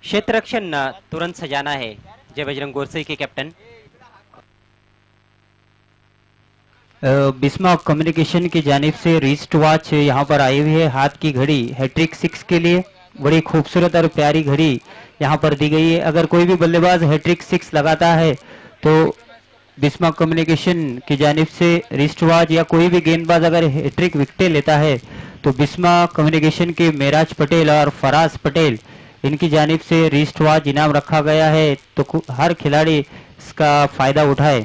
क्षेत्र रक्षण तुरंत सजाना है जय बजरंग गोरसे के कैप्टन। बिस्मा कम्युनिकेशन की जानिब से रिस्ट वॉच यहाँ पर आई हुई है, हाथ की घड़ी हैट्रिक 6 के लिए। बड़ी खूबसूरत और प्यारी घड़ी यहाँ पर दी गई है। अगर कोई भी बल्लेबाज हैट्रिक 6 लगाता है तो बिस्मा कम्युनिकेशन की जानिब से रिस्ट वॉच, या कोई भी गेंदबाज अगर हैट्रिक विकेटें लेता है तो बिस्मा कम्युनिकेशन के मेराज पटेल और फराज पटेल इनकी जानिब से रिस्ट वॉच इनाम रखा गया है, तो हर खिलाड़ी इसका फायदा उठाए।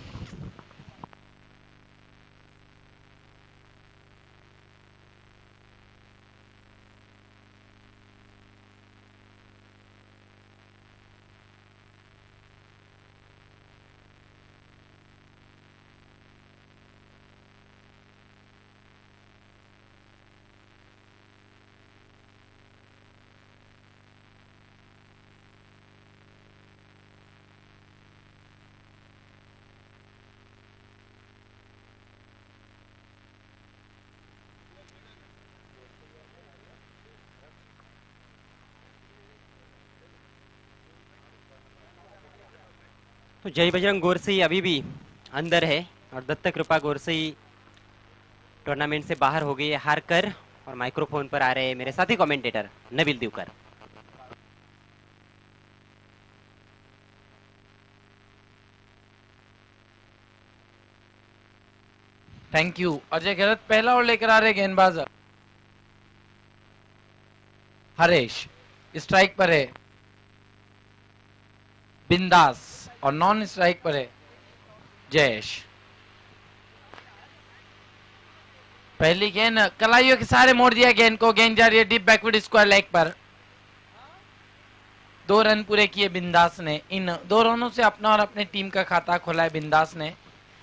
तो जय बजरंग गोरसे अभी भी अंदर है और दत्तक कृपा गोरसे टूर्नामेंट से बाहर हो गई है हार कर। और माइक्रोफोन पर आ रहे हैं मेरे साथी commentator Nabeel Divakar. Thank you Ajay गलत पहला और लेकर आ रहे गेंदबाज हरेश। स्ट्राइक पर है बिंदास और नॉन स्ट्राइक पर है जयेश। पहली गेंद कलाइयों के सहारे मोड़ दिया गेंद को, गेंद जा रही है डीप बैकवर्ड स्क्वायर लेग पर। 2 रन पूरे किए बिंदास ने। इन 2 रनों से अपना और अपने टीम का खाता खोला है बिंदास ने।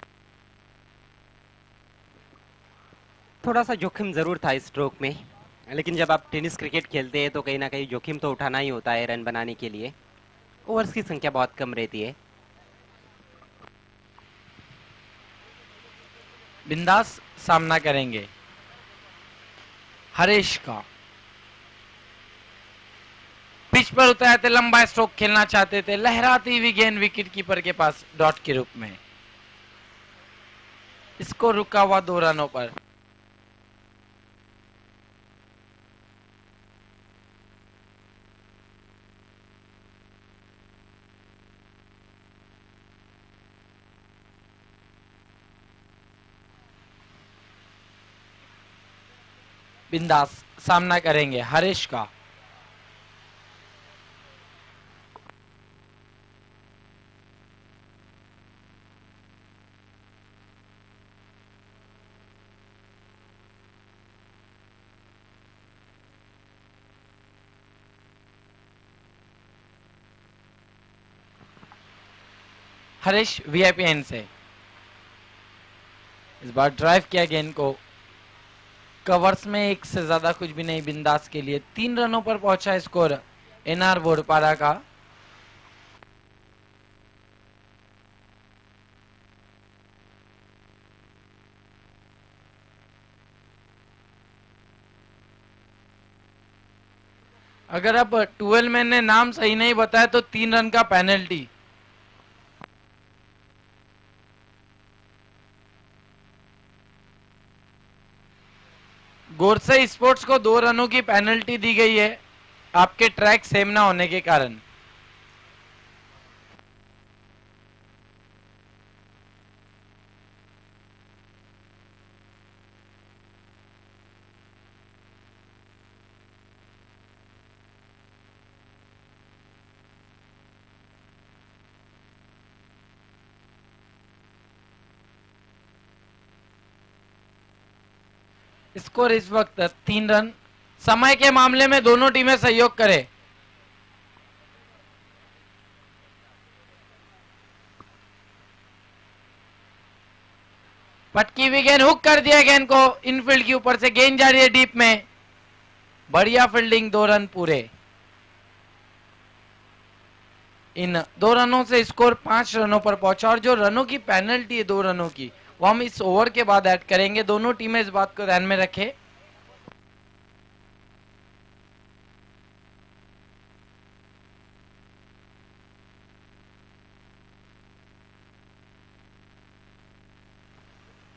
थोड़ा सा जोखिम जरूर था इस स्ट्रोक में, लेकिन जब आप टेनिस क्रिकेट खेलते हैं तो कहीं ना कहीं जोखिम तो उठाना ही होता है रन बनाने के लिए। ओवर्स की संख्या बहुत कम रहती है। बिंदास सामना करेंगे हरेश का। पिच पर उतरे थे, लंबा स्ट्रोक खेलना चाहते थे, लहराती हुई गेंद विकेट कीपर के पास डॉट के रूप में। इसको रुका हुआ 2 रनों पर। बिंदास सामना करेंगे हरेश का। हरीश वीआईपी एंड से इस बार ड्राइव किया गेंद को। कवर्स में 1 से ज्यादा कुछ भी नहीं बिंदास के लिए। 3 रनों पर पहुंचा स्कोर एनआर बोरपाड़ा का। अगर अब 12 मैन ने नाम सही नहीं बताया तो 3 रन का पेनल्टी। गोरसे स्पोर्ट्स को 2 रनों की पेनल्टी दी गई है आपके ट्रैक सेम ना होने के कारण। स्कोर इस वक्त 3 रन। समय के मामले में दोनों टीमें सहयोग करें। पटकी हुई गेंद हुक कर दिया गेंद को इनफील्ड के ऊपर से। गेंद जा रही है डीप में। बढ़िया फील्डिंग। 2 रन पूरे। इन 2 रनों से स्कोर 5 रनों पर पहुंचा। और जो रनों की पेनल्टी है 2 रनों की, वो हम इस ओवर के बाद ऐड करेंगे। दोनों टीमें इस बात को ध्यान में रखें।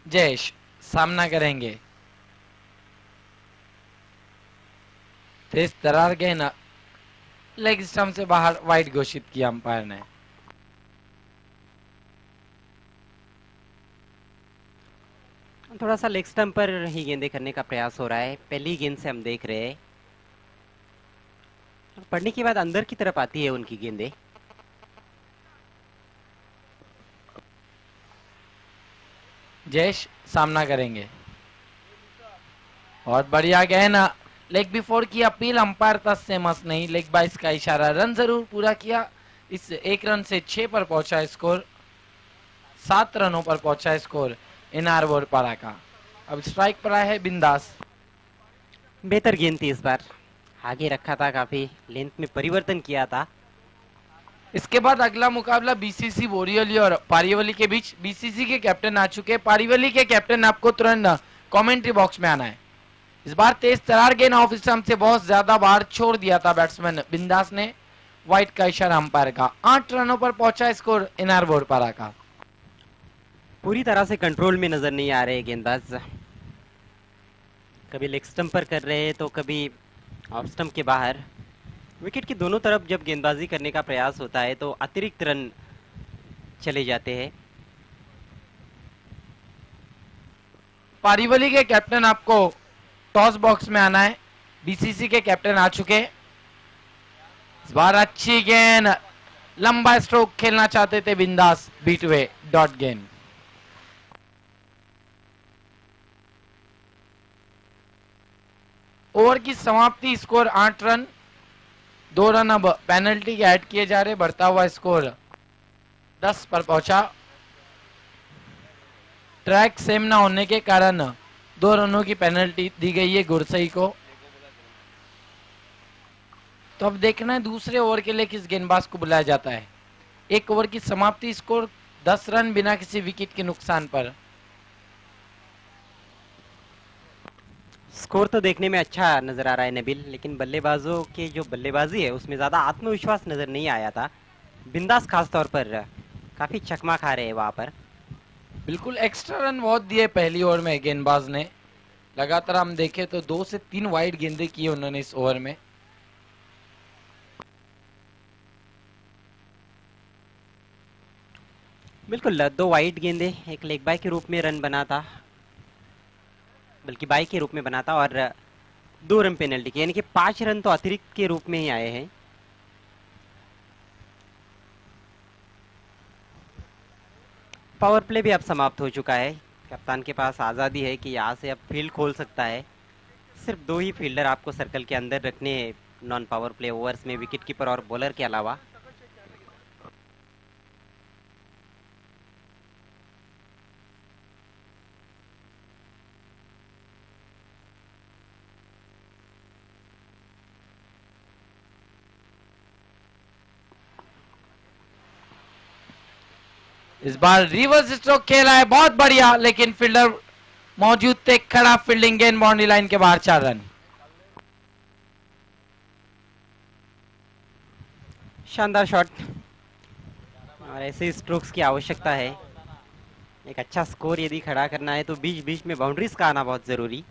जयेश सामना करेंगे। तेज तरार गेंद लेग स्टंप से बाहर, वाइड घोषित किया अंपायर ने। थोड़ा सा लेग स्टंप पर ही गेंदे करने का प्रयास हो रहा है, पहली गेंद से हम देख रहे हैं। पढ़ने के बाद अंदर की तरफ आती है उनकी गेंदे। जयेश सामना करेंगे। बहुत बढ़िया गेंद, लेग बिफोर की अपील, अंपायर तस से मस नहीं, लेग बाइस का इशारा, रन जरूर पूरा किया। इस 1 रन से 6 पर पहुंचा स्कोर, 7 रनों पर पहुंचा स्कोर एनआर बोरपाड़ा का। अब स्ट्राइक पर आया है बिंदास। बेहतर गेंद थी इस बार, आगे रखा था, काफी लेंथ में परिवर्तन किया था। इसके बाद अगला मुकाबला बीसीसी बोरिवली और पारीवली के बीच। बीसीसी के कैप्टन आ चुके हैं, पारीवली के कैप्टन आपको तुरंत कमेंट्री बॉक्स में आना है। इस बार तेज तरार गेंद ऑफ स्टंप से बहुत ज्यादा बाहर छोड़ दिया था बैट्समैन बिंदास ने, वाइट का इशारा अंपायर का। 8 रनों पर पहुंचा स्कोर एनआर बोरपाड़ा का। पूरी तरह से कंट्रोल में नजर नहीं आ रहे गेंदबाज, कभी लेग स्टंप पर कर रहे हैं तो कभी ऑफ स्टंप के बाहर। विकेट की दोनों तरफ जब गेंदबाजी करने का प्रयास होता है तो अतिरिक्त रन चले जाते हैं। पारीवली के कैप्टन आपको टॉस बॉक्स में आना है, बीसीसी के कैप्टन आ चुके हैं। इस बार अच्छी गेंद, लंबा स्ट्रोक खेलना चाहते थे बिंदास, बीटवे डॉट गेंद। ओवर की समाप्ति, स्कोर 8 रन, 2 रन अब पेनल्टी के ऐड किए जा रहे, बढ़ता हुआ स्कोर 10 पर पहुंचा। ट्रैक सेम ना होने के कारण 2 रनों की पेनल्टी दी गई है गुरसई को। तो अब देखना है दूसरे ओवर के लिए किस गेंदबाज को बुलाया जाता है। 1 ओवर की समाप्ति, स्कोर 10 रन बिना किसी विकेट के नुकसान पर। स्कोर तो देखने में अच्छा नजर आ रहा है नबील, लेकिन बल्लेबाजों के जो बल्लेबाजी है उसमें ज्यादा आत्मविश्वास नजर नहीं आया था। बिंदास खास तौर पर काफी चकमा खा रहे हैं वहां पर। बिल्कुल एक्स्ट्रा रन बहुत दिए पहली ओवर में गेंदबाज ने। लगातार हम देखें तो 2 से 3 वाइड गेंदे किए उन्होंने इस ओवर में। बिल्कुल 2 वाइड गेंदे, एक लेग बाय के रूप में रन बना था, बल्कि बाई के रूप में बना था, और 2 रन पेनल्टी की, यानी कि 5 रन तो अतिरिक्त के रूप में ही आए हैं। पावर प्ले भी अब समाप्त हो चुका है, कप्तान के पास आज़ादी है कि यहाँ से अब फील्ड खोल सकता है। सिर्फ 2 ही फील्डर आपको सर्कल के अंदर रखने हैं नॉन पावर प्ले ओवर्स में, विकेट कीपर और बॉलर के अलावा। इस बार रिवर्स स्ट्रोक खेला है, बहुत बढ़िया, लेकिन फील्डर मौजूद थे, खड़ा फील्डिंग, गेंद बाउंड्री लाइन के बाहर, 4 रन। शानदार शॉट, और ऐसे स्ट्रोक्स की आवश्यकता है। एक अच्छा स्कोर यदि खड़ा करना है तो बीच बीच में बाउंड्रीज का आना बहुत जरूरी।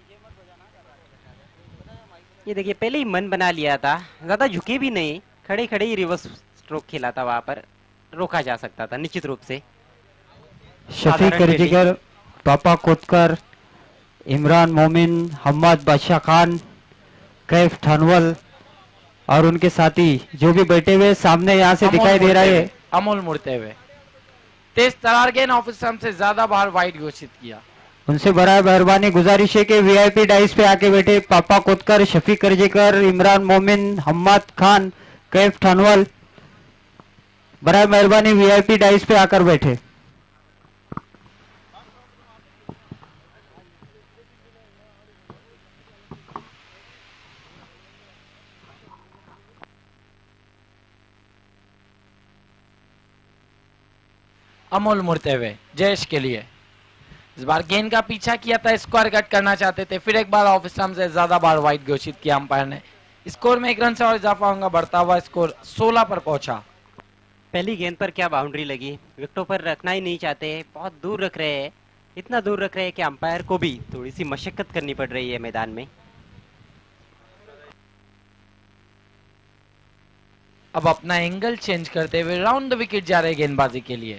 ये देखिए पहले ही मन बना लिया था, ज्यादा झुके भी नहीं, खड़े खड़े ही रिवर्स स्ट्रोक खेला था, वहां पर रोका जा सकता था निश्चित रूप से। शफीक अर्जिगर, पापा कोतकर, इमरान मोमिन, हम्मद बादशाह खान, कैफ थानवल और उनके साथी जो भी बैठे हुए सामने यहाँ से दिखाई दे रहा है। अमोल मुड़ते हुए, तेज तरार गेंद ऑफ स्टंप से ज्यादा बाहर वाइड घोषित किया। उनसे बड़ा मेहरबानी गुजारिश है कि वीआईपी डाइस पे आके बैठे पापा कोतकर, शफीक अर्जिकर, इमरान मोमिन, हम्मद खान, कैफ थानवल, बड़ा मेहरबानी वीआईपी डाइस पे आकर बैठे। अमोल मुड़ते हुए जयेश के लिए, इस बार गेंद का पीछा किया था, स्क्वायर कट करना चाहते थे, फिर एक बार ऑफ स्टंप से ज्यादा बार वाइड घोषित किया अंपायर ने। स्कोर में 1 रन से और इजाफा होगा, बढ़ता हुआ स्कोर 16 पर पहुंचा। पहली गेंद पर क्या बाउंड्री लगी, विकेटों पर रखना ही नहीं चाहते, बहुत दूर रख रहे हैं, इतना दूर रख रहे हैं कि अंपायर को भी थोड़ी सी मशक्कत करनी पड़ रही है मैदान में। अब अपना एंगल चेंज करते हुए राउंड द विकेट जा रहे हैं गेंदबाजी के लिए।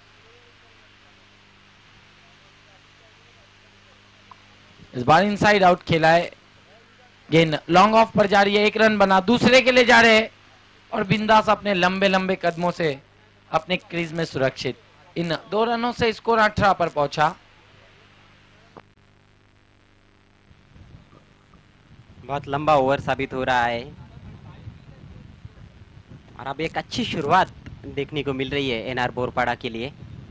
इस बार इनसाइड आउट खेला है, गेंद लॉन्ग ऑफ पर जा रही है, एक रन बना, दूसरे के लिए जा रहे हैं और बिंदास अपने लंबे लंबे कदमों से अपने क्रीज में सुरक्षित। इन 2 रनों से स्कोर 18 पर पहुंचा। बहुत लंबा ओवर साबित हो रहा है और अब एक अच्छी शुरुआत देखने को मिल रही है एनआर बोरपाड़ा के लिए।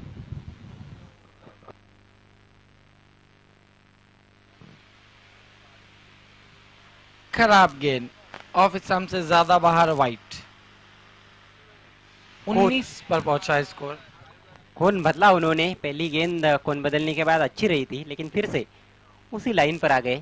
खराब गेंद, ऑफ स्टंप से ज्यादा बाहर, वाइट। 19 पर पहुंचा स्कोर। कौन बदला उन्होंने, पहली गेंद कौन बदलने के बाद अच्छी रही थी लेकिन फिर से उसी लाइन पर आ गए।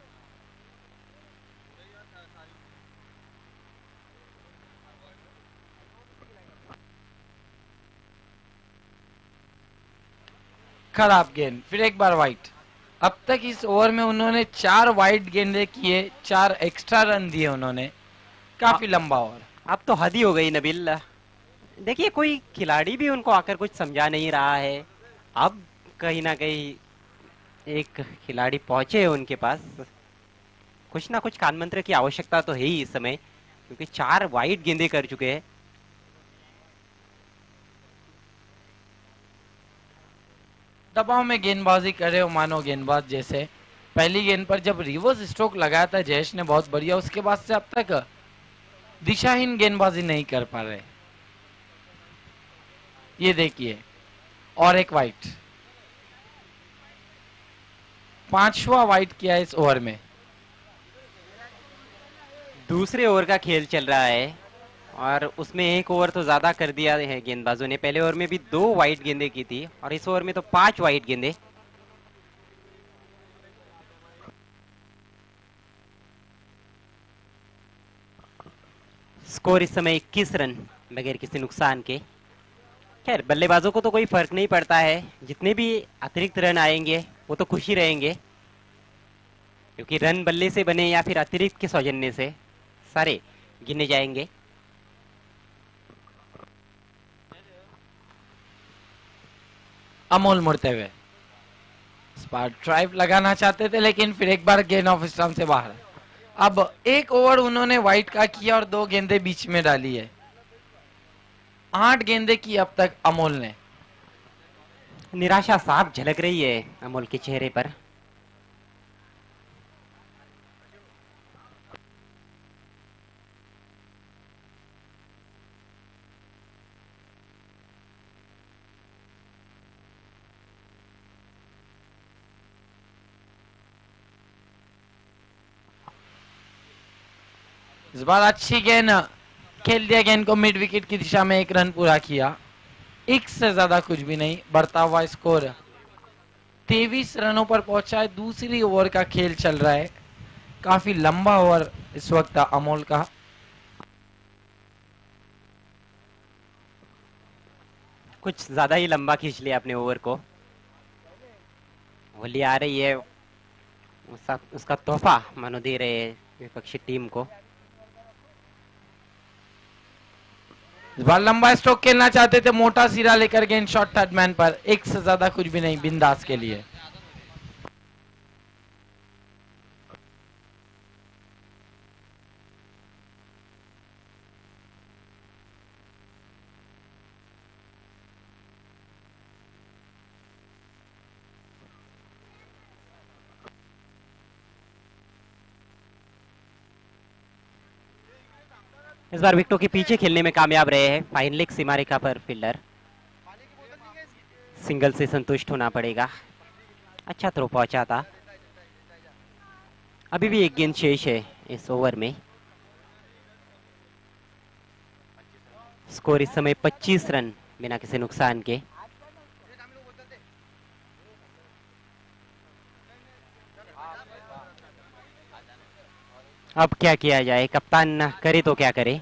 खराब गेंद, फिर एक बार वाइट। अब तक इस ओवर में उन्होंने 4 वाइड गेंदे किए, 4 एक्स्ट्रा रन दिए उन्होंने। काफी लंबा ओवर। अब तो हद ही हो गई नबील। देखिए कोई खिलाड़ी भी उनको आकर कुछ समझा नहीं रहा है। अब कहीं ना कहीं एक खिलाड़ी पहुंचे हैं उनके पास, कुछ ना कुछ कान मंत्र की आवश्यकता तो है ही इस समय, क्योंकि 4 वाइड गेंदे कर चुके हैं। दबाव में गेंदबाजी करे हो मानो गेंदबाज जैसे। पहली गेंद पर जब रिवर्स स्ट्रोक लगाया था जयेश ने बहुत बढ़िया, उसके बाद से अब तक दिशाहीन गेंदबाजी नहीं कर पा रहे। ये देखिए, और एक वाइट, 5वां वाइट किया इस ओवर में। दूसरे ओवर का खेल चल रहा है और उसमें एक ओवर तो ज्यादा कर दिया है गेंदबाजों ने। पहले ओवर में भी 2 वाइड गेंदे की थी और इस ओवर में तो 5 वाइड गेंदे। स्कोर इस समय 21 रन बगैर किसी नुकसान के। खैर बल्लेबाजों को तो कोई फर्क नहीं पड़ता है, जितने भी अतिरिक्त रन आएंगे वो तो खुशी रहेंगे, क्योंकि रन बल्ले से बने या फिर अतिरिक्त के सौजन्य से सारे गिने जाएंगे। अमोल मुड़ते हुए इस बार ड्राइव लगाना चाहते थे लेकिन फिर एक बार गेंद ऑफ स्टंप से बाहर। अब एक ओवर उन्होंने वाइट का किया और 2 गेंदे बीच में डाली है। 8 गेंदे की अब तक अमोल ने। निराशा साफ झलक रही है अमोल के चेहरे पर। इस बार अच्छी गेंद खेल दिया, गेंद को मिड विकेट की दिशा में, 1 रन पूरा किया। 1 से ज्यादा कुछ भी नहीं, बढ़ता हुआ स्कोर 23 रनों पर पहुंचा है। दूसरी ओवर का खेल चल रहा है, काफी लंबा ओवर इस वक्त अमोल का। कुछ ज्यादा ही लंबा खींच लिया अपने ओवर को। होली आ रही है, उसका तोहफा मानो दे रहे हैं विपक्षी टीम को। इस बार लंबा स्ट्रोक खेलना चाहते थे, मोटा सिरा लेकर गेंद शॉट थर्ड मैन पर। 1 से ज्यादा कुछ भी नहीं बिंदास के लिए। इस बार विकेटों के पीछे खेलने में कामयाब रहे हैं फाइन लेग सीमा रेखा पर फील्डर। सिंगल से संतुष्ट होना पड़ेगा। अच्छा थ्रो पहुंचा था। अभी भी 1 गेंद शेष है इस ओवर में। स्कोर इस समय 25 रन बिना किसी नुकसान के। अब क्या किया जाए, कप्तान करे तो क्या करे।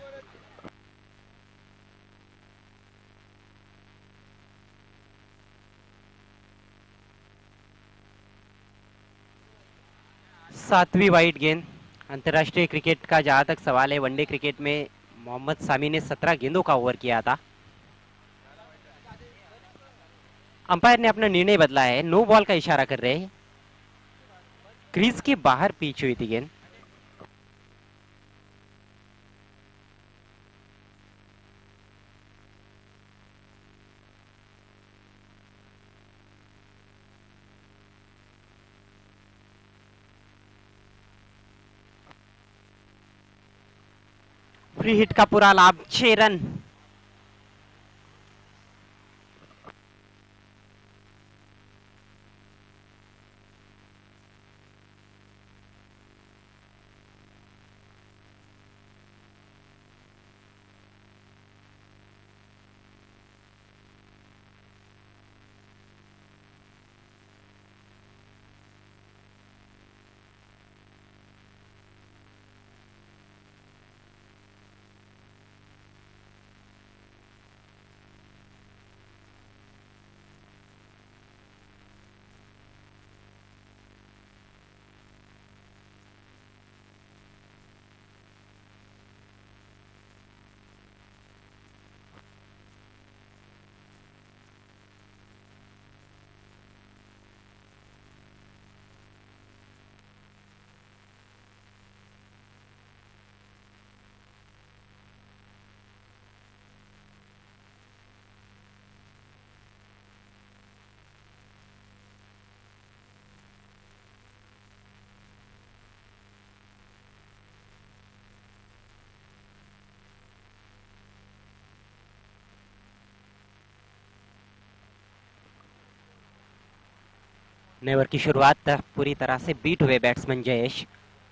7वीं वाइड गेंद। अंतर्राष्ट्रीय क्रिकेट का जहां तक सवाल है, वनडे क्रिकेट में मोहम्मद सामी ने 17 गेंदों का ओवर किया था। अंपायर ने अपना निर्णय बदला है, नो बॉल का इशारा कर रहे हैं। क्रीज के बाहर पिच हुई थी गेंद। फ्री हिट का पूरा लाभ, 6 रन। नए ओवर की शुरुआत पूरी तरह से बीट हुए बैट्समैन जयेश।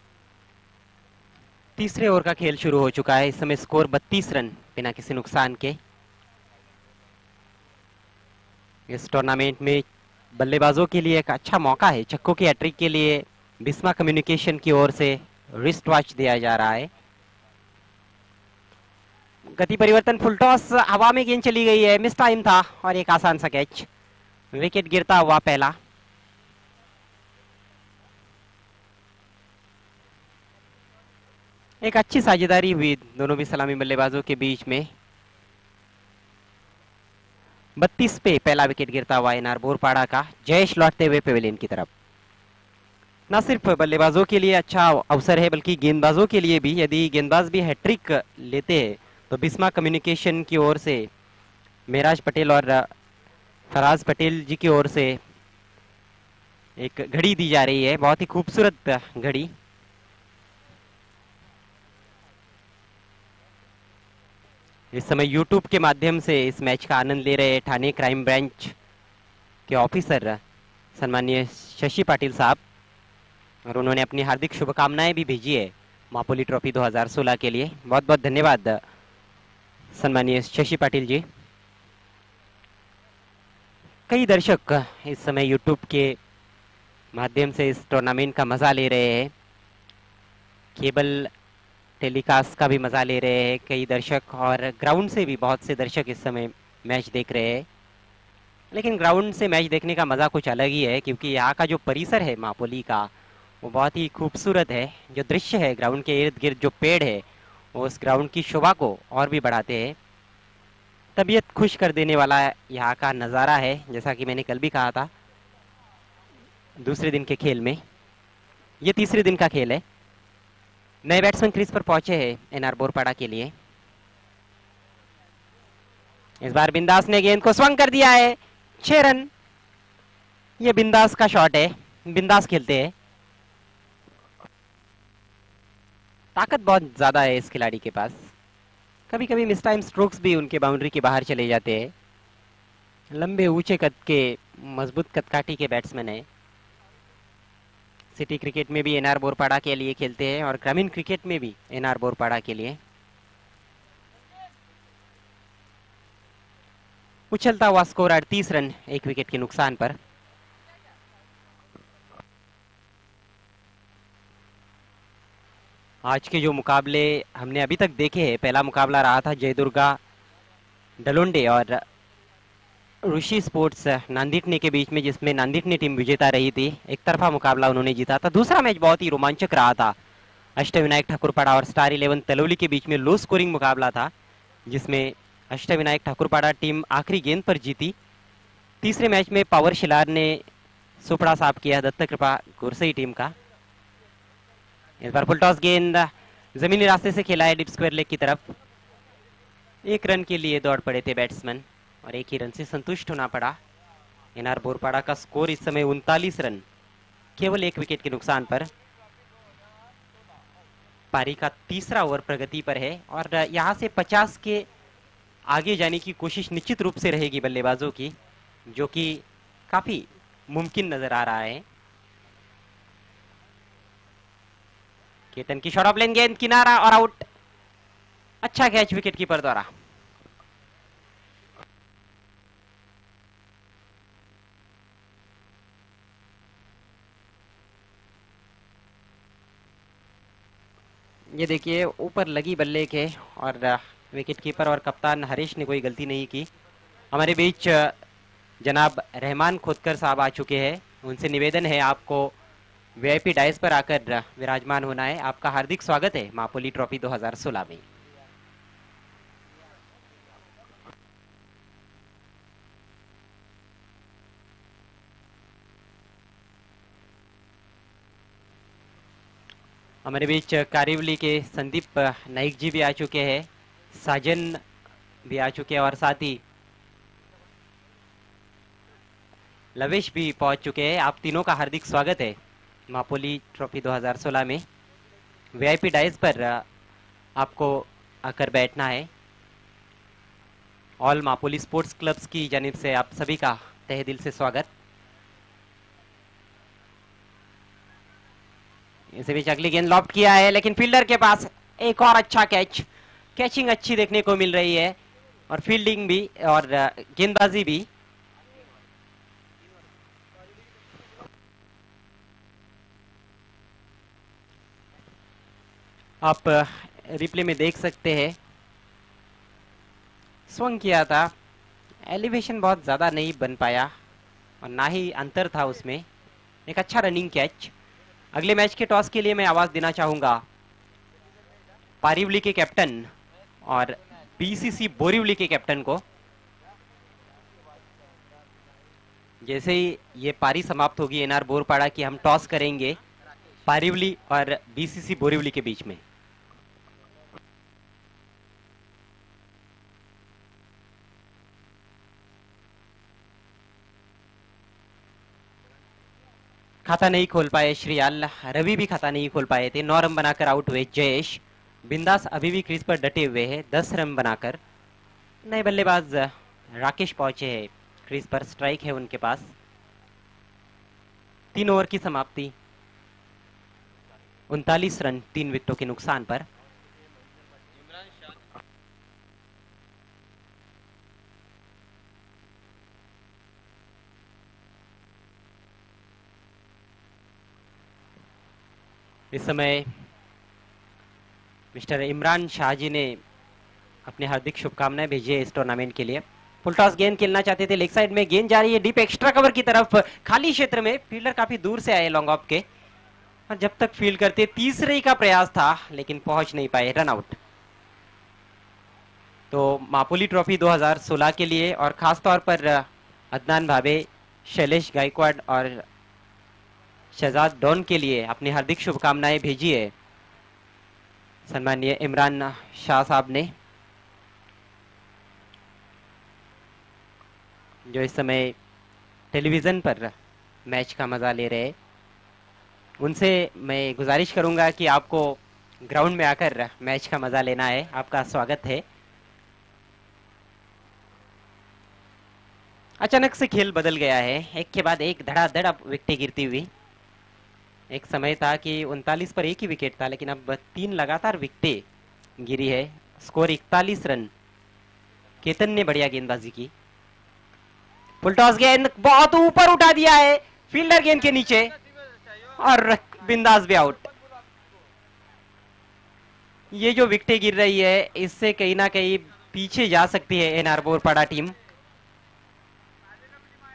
तीसरे ओवर का खेल शुरू हो चुका है। इस समय स्कोर 32 रन बिना किसी नुकसान के। इस टूर्नामेंट में बल्लेबाजों के लिए एक अच्छा मौका है। छक्कों की हैट्रिक के लिए बिस्मा कम्युनिकेशन की ओर से रिस्ट वॉच दिया जा रहा है। गति परिवर्तन, फुल टॉस, हवा में गेंद चली गई है, मिस टाइम था और एक आसान सा कैच। विकेट गिरता हुआ पहला। एक अच्छी साझेदारी हुई दोनों भी सलामी बल्लेबाजों के बीच में। 32 पे पहला विकेट गिरता हुआ एनआर बोरपाड़ा का। जयेश लौटते हुए पेविलियन की तरफ। न सिर्फ बल्लेबाजों के लिए अच्छा अवसर है बल्कि गेंदबाजों के लिए भी। यदि गेंदबाज भी हैट्रिक लेते हैं तो बिस्मा कम्युनिकेशन की ओर से मेराज पटेल और फराज पटेल जी की ओर से एक घड़ी दी जा रही है, बहुत ही खूबसूरत घड़ी। इस समय YouTube के माध्यम से इस मैच का आनंद ले रहे ठाणे क्राइम ब्रांच के ऑफिसर सम्मानीय शशि पाटिल साहब, और उन्होंने अपनी हार्दिक शुभकामनाएं भी भेजी है मापोली ट्रॉफी 2016 के लिए। बहुत बहुत धन्यवाद सम्मानीय शशि पाटिल जी। कई दर्शक इस समय YouTube के माध्यम से इस टूर्नामेंट का मजा ले रहे हैं। केबल टेलीकास्ट का भी मजा ले रहे हैं कई दर्शक, और ग्राउंड से भी बहुत से दर्शक इस समय मैच देख रहे हैं। लेकिन ग्राउंड से मैच देखने का मज़ा कुछ अलग ही है, क्योंकि यहाँ का जो परिसर है मापोली का वो बहुत ही खूबसूरत है। जो दृश्य है ग्राउंड के इर्द गिर्द, जो पेड़ है वो उस ग्राउंड की शोभा को और भी बढ़ाते हैं। तबीयत खुश कर देने वाला यहाँ का नज़ारा है। जैसा कि मैंने कल भी कहा था, दूसरे दिन के खेल में ये तीसरे दिन का खेल है। नए बैट्समैन क्रीज पर पहुंचे हैं एनआर बोरपाड़ा के लिए। इस बार बिंदास ने गेंद को स्वंग कर दिया है, 6 रन। ये बिंदास का शॉट है, बिंदास खेलते हैं। ताकत बहुत ज्यादा है इस खिलाड़ी के पास। कभी कभी मिस टाइम स्ट्रोक्स भी उनके बाउंड्री के बाहर चले जाते हैं। लंबे ऊंचे कद के मजबूत कदकाठी के बैट्समैन है। सिटी क्रिकेट में भी एनआर बोरपाड़ा के लिए खेलते हैं और ग्रामीण क्रिकेट में भी एनआर बोरपाड़ा के लिए। उछलता हुआ स्कोर 38 रन 1 विकेट के नुकसान पर। आज के जो मुकाबले हमने अभी तक देखे हैं, पहला मुकाबला रहा था जयदुर्गा डलोंडे और ऋषि स्पोर्ट्स नांदिटने के बीच में, जिसमें नांदिटने टीम विजेता रही थी। एक तरफा मुकाबला उन्होंने जीता था। दूसरा मैच बहुत ही रोमांचक रहा था। अष्टविनायक ठाकुरपाड़ा और स्टार 11 तलौली के बीच में लो स्कोरिंग मुकाबला था, जिसमें अष्टविनायक ठाकुरपाड़ा टीम आखिरी गेंद पर जीती। तीसरे मैच में पावर शिलार ने सुपड़ा साफ किया दत्त कृपा गुरसई टीम का। इस बार फुल टॉस गेंद जमीनी रास्ते से खेला है डीप स्क्वायर लेग की तरफ। 1 रन के लिए दौड़ पड़े थे बैट्समैन और 1 ही रन से संतुष्ट होना पड़ा। एनआर बोरपाड़ा का स्कोर इस समय 39 रन, केवल 1 विकेट के नुकसान पर। पारी का तीसरा ओवर प्रगति पर है और यहां से 50 के आगे जाने की कोशिश निश्चित रूप से रहेगी बल्लेबाजों की, जो कि काफी मुमकिन नजर आ रहा है। केतन की शॉर्ट ऑफ लेन गेंद किनारा और आउट। अच्छा कैच विकेट कीपर द्वारा। ये देखिए ऊपर लगी बल्ले के और विकेट कीपर और कप्तान हरीश ने कोई गलती नहीं की। हमारे बीच जनाब रहमान खोदकर साहब आ चुके हैं। उनसे निवेदन है आपको वीआईपी डाइस पर आकर विराजमान होना है। आपका हार्दिक स्वागत है मापोली ट्रॉफी 2016 में। हमारे बीच कारिवली के संदीप नाइक जी भी आ चुके हैं, साजन भी आ चुके हैं और साथ ही लवेश भी पहुंच चुके हैं। आप तीनों का हार्दिक स्वागत है मापोली ट्रॉफी 2016 में। वीआईपी डाइस पर आपको आकर बैठना है। ऑल मापोली स्पोर्ट्स क्लब्स की जानिब से आप सभी का तहे दिल से स्वागत। इसे बीच अगली गेंद लॉफ्ट किया है, लेकिन फील्डर के पास एक और अच्छा कैच। कैचिंग अच्छी देखने को मिल रही है और फील्डिंग भी और गेंदबाजी भी। आप रिप्ले में देख सकते हैं, स्विंग किया था, एलिवेशन बहुत ज्यादा नहीं बन पाया और ना ही अंतर था उसमें। एक अच्छा रनिंग कैच। अगले मैच के टॉस के लिए मैं आवाज देना चाहूंगा पारिवली के कैप्टन और बीसीसी बोरीवली के कैप्टन को। जैसे ही ये पारी समाप्त होगी एनआर बोरपाड़ा की, हम टॉस करेंगे पारिवली और बीसीसी बोरीवली के बीच में। खाता नहीं खोल पाए श्रीयाल, रवि भी खाता नहीं खोल पाए थे। 9 रन बनाकर आउट हुए जयेश। बिंदास अभी भी क्रीज पर डटे हुए हैं 10 रन बनाकर। नए बल्लेबाज राकेश पहुंचे हैं क्रीज पर, स्ट्राइक है उनके पास। 3 ओवर की समाप्ति, 39 रन 3 विकेटों के नुकसान पर। इस समय मिस्टर इमरान शाह जी ने अपने हार्दिक शुभकामनाएं भेजी है इस टूर्नामेंट के लिए। फुल टॉस गेंद खेलना चाहते थे, लेग साइड में गेंद जा रही है डीप एक्स्ट्रा कवर की तरफ, खाली क्षेत्र में। फील्डर काफी दूर से आए लॉन्ग ऑफ के और जब तक फील्ड करते तीसरे का प्रयास था लेकिन पहुंच नहीं पाए, रन आउट। तो मापोली ट्रॉफी 2016 के लिए और खास तौर पर अदनान भावे, शैलेश गायकवाड़ और शहजाद डॉन के लिए अपनी हार्दिक शुभकामनाएं भेजी है सम्माननीय इमरान शाह साहब ने, जो इस समय टेलीविजन पर मैच का मजा ले रहे। उनसे मैं गुजारिश करूंगा कि आपको ग्राउंड में आकर मैच का मजा लेना है। आपका स्वागत है। अचानक से खेल बदल गया है, एक के बाद एक धड़ाधड़ अब विकेटें गिरती हुई। एक समय था कि 39 पर एक ही विकेट था, लेकिन अब 3 लगातार विकेटें गिरी है। Score 41 run. केतन ने बढ़िया गेंदबाजी की। फुल टॉस गेंद बहुत ऊपर उठा दिया है फील्डर गेंद के नीचे और बिंदास भी आउट। ये जो विकेटें गिर रही है इससे कहीं ना कहीं पीछे जा सकती है एनआर बोरपाड़ा टीम।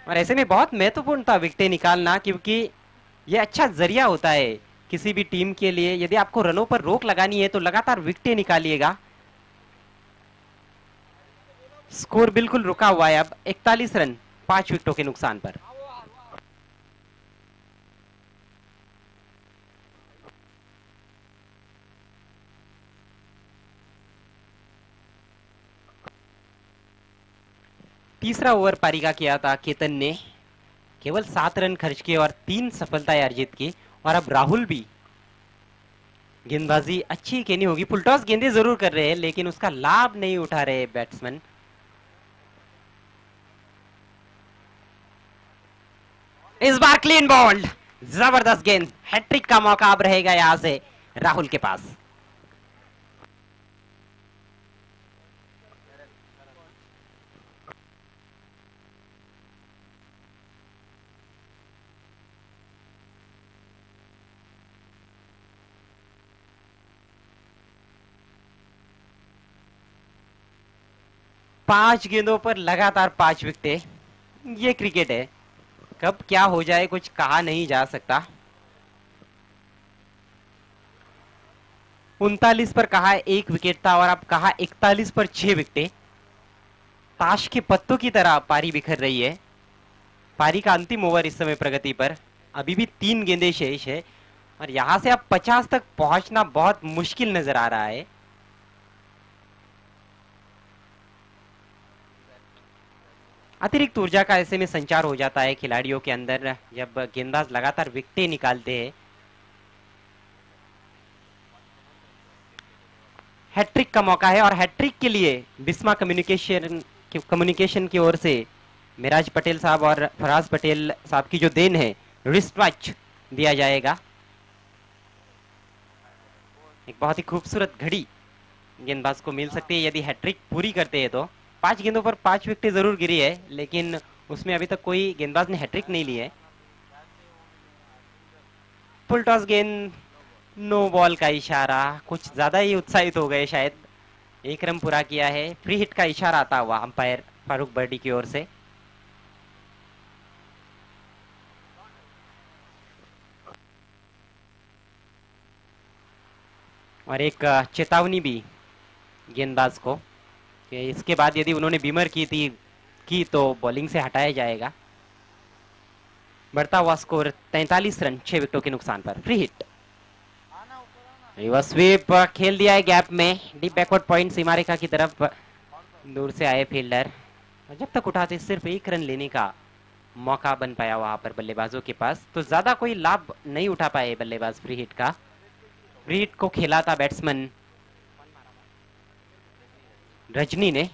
और ऐसे में बहुत महत्वपूर्ण था विकेटें निकालना, क्योंकि ये अच्छा जरिया होता है किसी भी टीम के लिए। यदि आपको रनों पर रोक लगानी है तो लगातार विकेटें निकालिएगा। स्कोर बिल्कुल रुका हुआ है अब 41 रन 5 विकेटों के नुकसान पर। तीसरा ओवर पारी का किया था केतन ने, केवल 7 रन खर्च किए और 3 सफलताएं अर्जित की। और अब राहुल भी गेंदबाजी अच्छी कहनी होगी, फुलटॉस गेंदें जरूर कर रहे हैं लेकिन उसका लाभ नहीं उठा रहे बैट्समैन। इस बार क्लीन बॉल्ड, जबरदस्त गेंद, हैट्रिक का मौका अब रहेगा यहां से राहुल के पास। पांच गेंदों पर लगातार 5 विकेटें, ये क्रिकेट है, कब क्या हो जाए कुछ कहा नहीं जा सकता। 39 पर कहा 1 विकेट था और अब कहा 41 पर 6 विकेटें। ताश के पत्तों की तरह पारी बिखर रही है। पारी का अंतिम ओवर इस समय प्रगति पर, अभी भी 3 गेंदें शेष है और यहां से अब 50 तक पहुंचना बहुत मुश्किल नजर आ रहा है। अतिरिक्त ऊर्जा का ऐसे में संचार हो जाता है खिलाड़ियों के अंदर जब गेंदबाज लगातार विकेटें निकालते हैं। हैट्रिक का मौका है और हैट्रिक के लिए बिस्मा कम्युनिकेशन की ओर से मिराज पटेल साहब और फराज पटेल साहब की जो देन है, रिस्ट वॉच दिया जाएगा। एक बहुत ही खूबसूरत घड़ी गेंदबाज को मिल सकती है यदि हैट्रिक पूरी करते हैं तो। 5 गेंदों पर 5 विकेटें जरूर गिरी है लेकिन उसमें अभी तक कोई गेंदबाज ने हैट्रिक नहीं ली है। फुल टॉस गेंद, नो बॉल का इशारा, कुछ ज्यादा ही उत्साहित हो गए शायद। 1 रन पूरा किया है, फ्री हिट का इशारा आता हुआ अंपायर फारूक बर्डी की ओर से। और एक चेतावनी भी गेंदबाज को कि इसके बाद यदि उन्होंने बीमर की तो बॉलिंग से हटाया जाएगा। बढ़ता हुआ स्कोर 43 रन 6 विकेटों के नुकसान पर। फ्री हिट, रिवर्स स्वीप खेल दिया है गैप में, डीप बैकवर्ड पॉइंट सीमा रेखा की तरफ दूर से आए फील्डर। जब तक उठाते सिर्फ 1 रन लेने का मौका बन पाया वहां पर बल्लेबाजों के पास, तो ज्यादा कोई लाभ नहीं उठा पाए बल्लेबाज फ्री हिट का। फ्री हिट को खेला था बैट्समैन रजनी ने।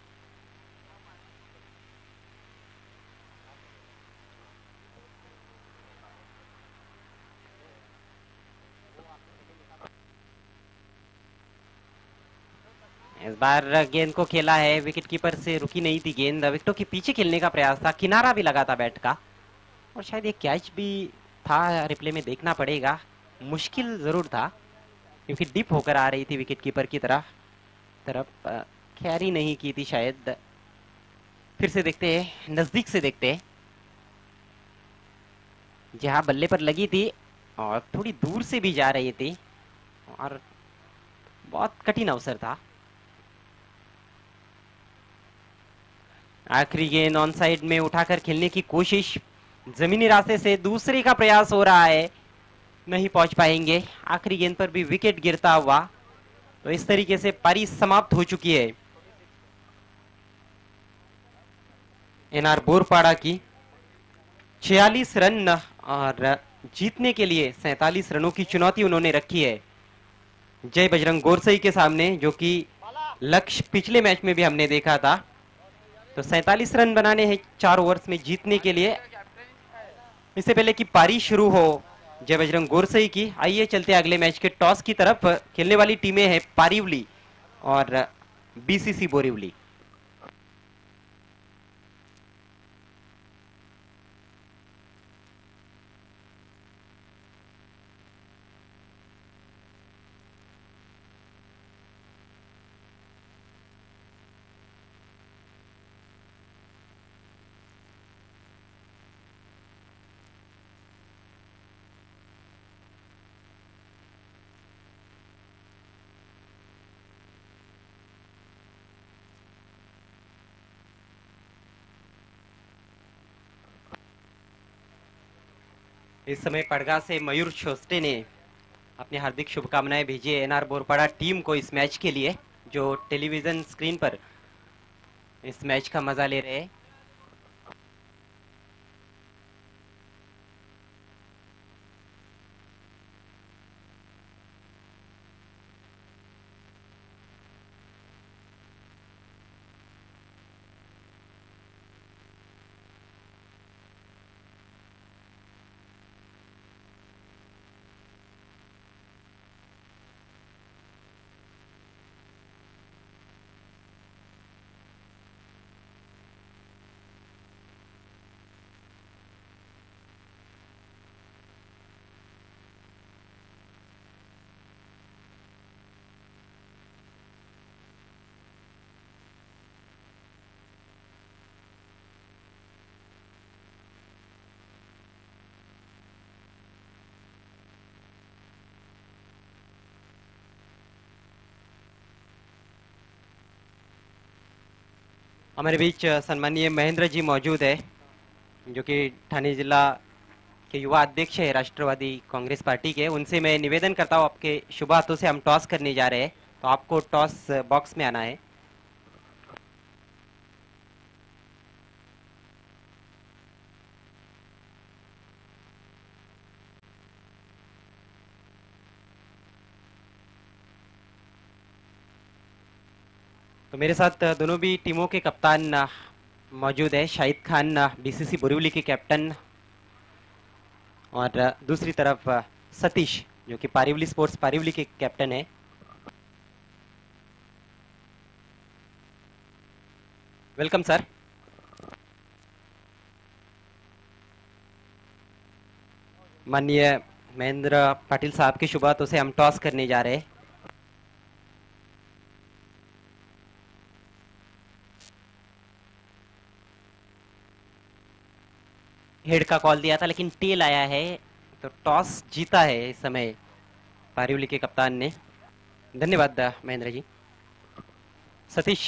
इस बार गेंद को खेला है, विकेट कीपर से रुकी नहीं थी गेंद, विकेटों के पीछे खेलने का प्रयास था, किनारा भी लगा था बैट का और शायद एक कैच भी था, रिप्ले में देखना पड़ेगा। मुश्किल जरूर था क्योंकि डिप होकर आ रही थी विकेट कीपर की तरफ कैरी नहीं की थी शायद। फिर से देखते हैं, नजदीक से देखते हैं। जहां बल्ले पर लगी थी और थोड़ी दूर से भी जा रही थी और बहुत कठिन अवसर था। आखिरी गेंद ऑन साइड में उठाकर खेलने की कोशिश, जमीनी रास्ते से दूसरे का प्रयास हो रहा है, नहीं पहुंच पाएंगे। आखिरी गेंद पर भी विकेट गिरता हुआ, तो इस तरीके से पारी समाप्त हो चुकी है एनआर बोरपाड़ा की। 46 रन और जीतने के लिए 47 रनों की चुनौती उन्होंने रखी है जय बजरंग गोरसई के सामने, जो कि लक्ष्य पिछले मैच में भी हमने देखा था। तो 47 रन बनाने हैं 4 ओवर्स में जीतने के लिए। इससे पहले कि पारी शुरू हो जय बजरंग गोरसई की, आइए चलते अगले मैच के टॉस की तरफ। खेलने वाली टीमें हैं पारीवली और बीसीसी बोरीवली। इस समय पड़गा से मयूर छोस्टे ने अपनी हार्दिक शुभकामनाएं भेजी है एनआर बोरपाड़ा टीम को इस मैच के लिए, जो टेलीविजन स्क्रीन पर इस मैच का मजा ले रहे हैं। हमारे बीच सम्मानीय महेंद्र जी मौजूद है, जो कि ठाणे जिला के युवा अध्यक्ष है राष्ट्रवादी कांग्रेस पार्टी के। उनसे मैं निवेदन करता हूँ, आपके शुभ हाथों से हम टॉस करने जा रहे हैं, तो आपको टॉस बॉक्स में आना है। तो मेरे साथ दोनों भी टीमों के कप्तान मौजूद है। शाहिद खान बीसीसी बोरीवली के कैप्टन, और दूसरी तरफ सतीश, जो कि पारिवली स्पोर्ट्स पारिवली के कैप्टन है। Welcome sir. माननीय महेंद्र पाटिल साहब की शुभ हाथों से हम टॉस करने जा रहे हैं। हेड का कॉल दिया था लेकिन टेल आया है, तो टॉस जीता है इस समय पारिवली के कप्तान ने। धन्यवाद महेंद्र जी। सतीश,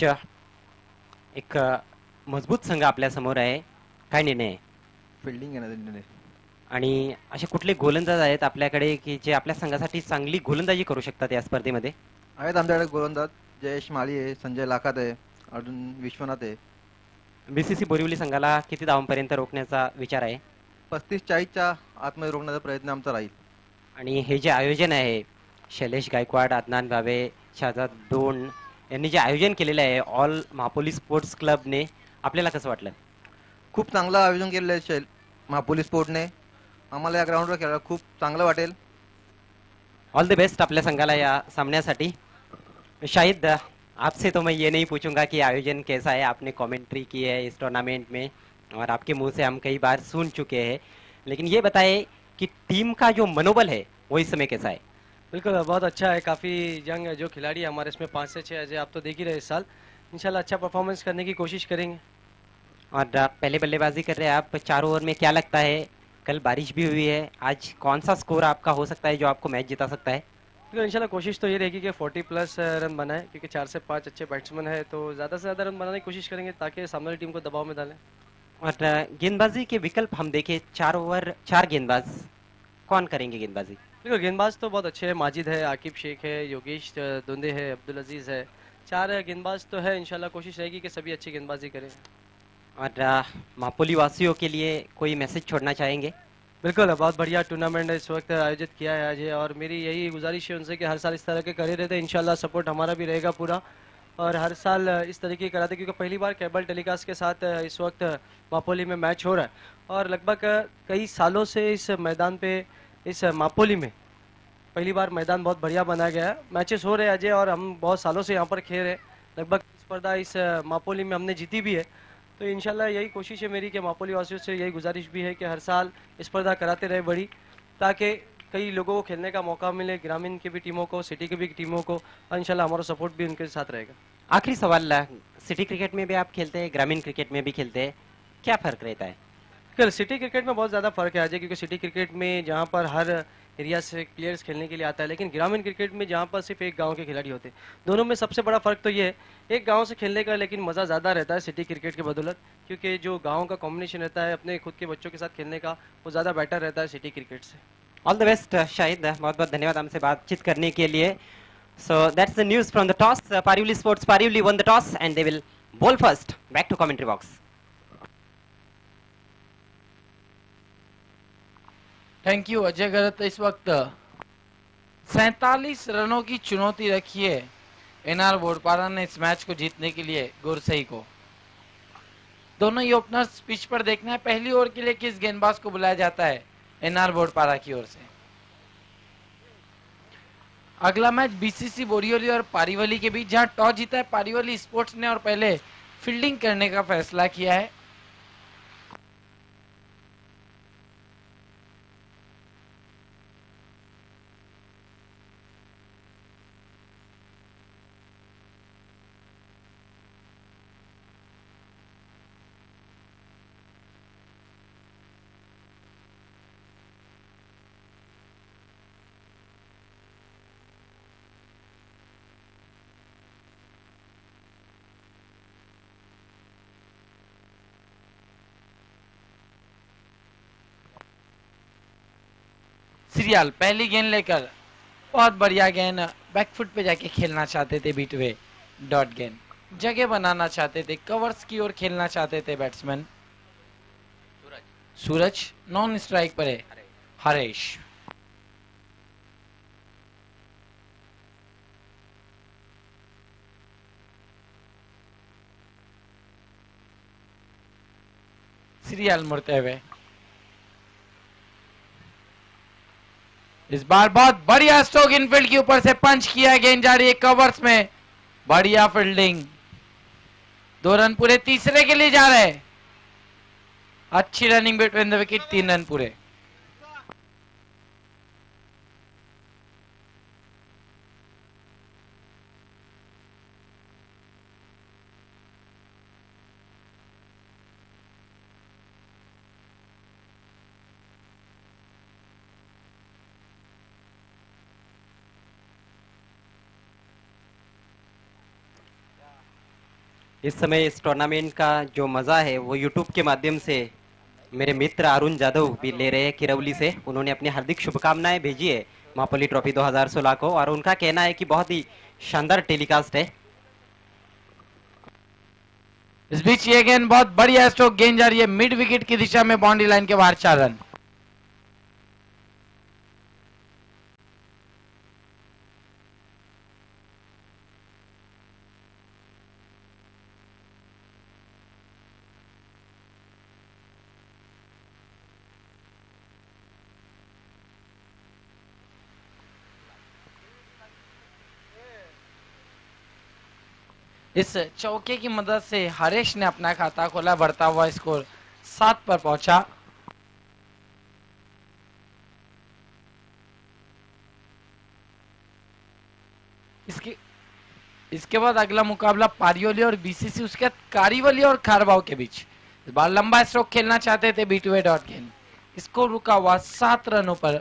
एक मजबूत संघ आपल्या समोर आहे, काय निर्णय आहे? फिल्डिंग आहे ना निर्णय. आणि असे कुठले गोलंदाज आहेत आपल्याकडे की जे आपल्या संघासाठी चांगली गोलंदाजी करू शकतात या स्पर्धेमध्ये? आहेत आमच्याकडे गोलंदाज जयेश माळी आहे, संजय लाखात आहे, अर्जुन विश्वनाथ आहे. बीसीसी बोरिवली संघाला किती धावांपर्यंत रोखण्याचा विचार आहे? 35-40च्या आतमध्ये रोखण्याचा प्रयत्न आमचा राहील. आणि हे जे आयोजन आहे, शैलेश गायकवाड, अदनान भावे, शहजाद दोन यांनी जे आयोजन केलेलं आहे ऑल महापोली स्पोर्ट्स क्लबने, आपल्याला कसं वाटलं? खूप चांगलं आयोजन केलेलं आहे महापोली स्पोर्टने. आम्हाला या ग्राउंडवर खेळायला खूप चांगलं वाटेल. ऑल द बेस्ट आपल्या संघाला या सामन्यासाठी. शाहिद, आपसे तो मैं ये नहीं पूछूंगा कि आयोजन कैसा है, आपने कमेंट्री की है इस टूर्नामेंट में और आपके मुंह से हम कई बार सुन चुके हैं, लेकिन ये बताए कि टीम का जो मनोबल है वो इस समय कैसा है? बिल्कुल बहुत अच्छा है, काफ़ी यंग जो खिलाड़ी है हमारे इसमें 5 से 6 अजय आप तो देख ही रहे इस साल. इंशाल्लाह अच्छा परफॉर्मेंस करने की कोशिश करेंगे. और पहले बल्लेबाजी कर रहे हैं आप 4 ओवर में, क्या लगता है कल बारिश भी हुई है, आज कौन सा स्कोर आपका हो सकता है जो आपको मैच जिता सकता है? बिल्कुल इंशाल्लाह कोशिश तो ये रहेगी कि 40+ रन बनाए, क्योंकि 4 से 5 अच्छे बैट्समैन है, तो ज़्यादा से ज़्यादा रन बनाने की कोशिश करेंगे ताकि सामने वाली टीम को दबाव में डालें. और गेंदबाजी के विकल्प हम देखें, 4 ओवर 4 गेंदबाज, कौन करेंगे गेंदबाजी? बिल्कुल गेंदबाज तो बहुत अच्छे हैं, माजिद है, आकिब शेख है, योगेश दुंदे है, अब्दुल अजीज़ है, 4 गेंदबाज तो है. इंशाल्लाह कोशिश रहेगी कि सभी अच्छी गेंदबाजी करें. और मापोली वासियों के लिए कोई मैसेज छोड़ना चाहेंगे? बिल्कुल बहुत बढ़िया टूर्नामेंट इस वक्त आयोजित किया है आज, और मेरी यही गुजारिश है उनसे कि हर साल इस तरह के करे रहते हैं. इंशाल्लाह सपोर्ट हमारा भी रहेगा पूरा, और हर साल इस तरीके कराते, क्योंकि पहली बार केबल टेलीकास्ट के साथ इस वक्त मापोली में मैच हो रहा है, और लगभग कई सालों से इस मैदान पे, इस मापोली में पहली बार मैदान बहुत बढ़िया बनाया गया है. मैचेस हो रहे हैं अजय, और हम बहुत सालों से यहाँ पर खेल रहे हैं. लगभग स्पर्धा इस मापोली में हमने जीती भी है, तो इंशाल्लाह यही कोशिश है मेरी कि मापोली वासियों से यही गुजारिश भी है कि हर साल स्पर्धा कराते रहे बड़ी, ताकि कई लोगों को खेलने का मौका मिले, ग्रामीण की भी टीमों को, सिटी की भी टीमों को, और इंशाल्लाह हमारा सपोर्ट भी उनके साथ रहेगा. आखिरी सवाल, सिटी क्रिकेट में भी आप खेलते हैं, ग्रामीण क्रिकेट में भी खेलते हैं, क्या फ़र्क रहता है? कल सिटी क्रिकेट में बहुत ज़्यादा फ़र्क है अजय, क्योंकि सिटी क्रिकेट में जहाँ पर हर एरिया से प्लेयर्स खेलने के लिए आता है, लेकिन ग्रामीण क्रिकेट में जहाँ पर सिर्फ एक गांव के खिलाड़ी होते हैं, दोनों में सबसे बड़ा फर्क तो ये है, एक गांव से खेलने का लेकिन मज़ा ज़्यादा रहता है सिटी क्रिकेट के बदौलत, क्योंकि जो गांव का कॉम्बिनेशन रहता है अपने खुद के बच्चों के साथ खेलने का, वो ज़्यादा बेटर रहता है सिटी क्रिकेट से। ऑल द बेस्ट शाहिद, बहुत बहुत धन्यवाद हमसे बातचीत करने के लिए। So that's the news from the toss. Parivali sports, Parivali won the toss and they will bowl first. Back to commentary box. Thank you Ajay गरत। इस वक्त 47 रनों की चुनौती रखी है एनआर बोडपारा ने इस मैच को जीतने के लिए गुरसई को। दोनों ही ओपनर्स पिच पर देखना है पहली ओवर के लिए किस गेंदबाज को बुलाया जाता है एनआर बोडपारा की ओर से। अगला मैच बीसीसी बोरिवली और पारिवली के बीच, जहां टॉस जीता है पारिवली स्पोर्ट्स ने और पहले फील्डिंग करने का फैसला किया है। सीरियल पहली गेंद लेकर बहुत बढ़िया गेंद, बैकफुट पे जाके खेलना चाहते थे बीटवे डॉट गेंद, जगह बनाना चाहते थे, कवर्स की ओर खेलना चाहते थे बैट्समैन सूरज। नॉन स्ट्राइक पर है हरेश। सीरियल मुड़ते हुए इस बार बहुत बढ़िया स्ट्रोक इनफील्ड के ऊपर से पंच किया, गेंद जा रही है कवर्स में, बढ़िया फील्डिंग। 2 रन पूरे, तीसरे के लिए जा रहे हैं। अच्छी running between the wicket, 3 run पूरे। इस समय इस टूर्नामेंट का जो मज़ा है वो यूट्यूब के माध्यम से मेरे मित्र अरुण जादव भी ले रहे हैं किरौली से। उन्होंने अपनी हार्दिक शुभकामनाएं भेजी है मापोली ट्रॉफी 2016 को, और उनका कहना है कि बहुत ही शानदार टेलीकास्ट है। इस बीच ये गेंद बहुत बढ़िया स्ट्रोक, गेंद जा रही है मिड विकेट की दिशा में, बाउंड्री लाइन के बाहर, 4 रन। इस चौके की मदद से हरेश ने अपना खाता खोला, बढ़ता हुआ स्कोर 7 पर पहुंचा। इसके बाद अगला मुकाबला पारियोली और बीसीसी, उसके बाद कारीवली और खारबाव के बीच। इस बार लंबा स्ट्रोक खेलना चाहते थे बीटवे डॉट गेंद, स्कोर रुका हुआ 7 रनों पर।